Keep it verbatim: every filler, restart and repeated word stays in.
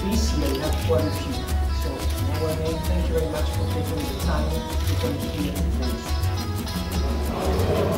this year we have quality. So, Mwene, thank you very much for taking the time to come here today.